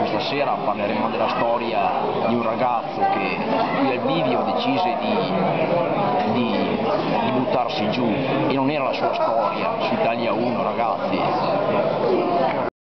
questa sera parleremo della storia di un ragazzo che qui al bivio decise di buttarsi giù, e non era la sua storia su Italia 1, ragazzi.